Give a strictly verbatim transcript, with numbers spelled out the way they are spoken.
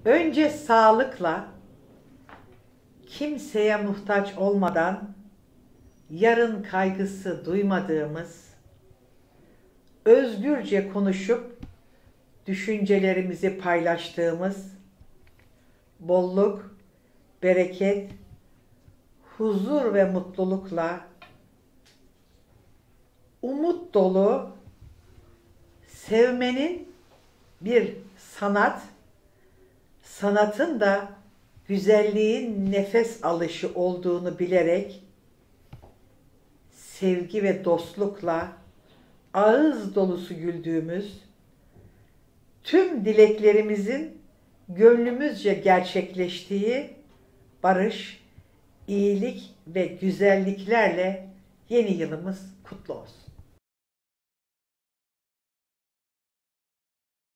Önce sağlıkla, kimseye muhtaç olmadan, yarın kaygısı duymadığımız, özgürce konuşup düşüncelerimizi paylaştığımız, bolluk, bereket, huzur ve mutlulukla, umut dolu, sevmenin bir sanat, sanatın da güzelliğin nefes alışı olduğunu bilerek, sevgi ve dostlukla ağız dolusu güldüğümüz, tüm dileklerimizin gönlümüzce gerçekleştiği barış, iyilik ve güzelliklerle yeni yılımız kutlu olsun.